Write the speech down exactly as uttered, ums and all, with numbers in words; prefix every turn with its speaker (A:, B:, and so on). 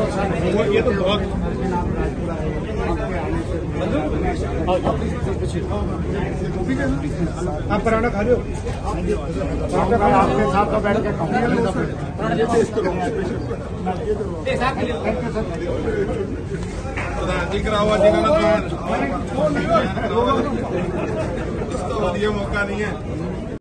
A: ये तो बहुत आप पराठा खा रहे हो? आपके साथ तो बैठ के प्रधान जी कराओ जी का ये मौका नहीं है।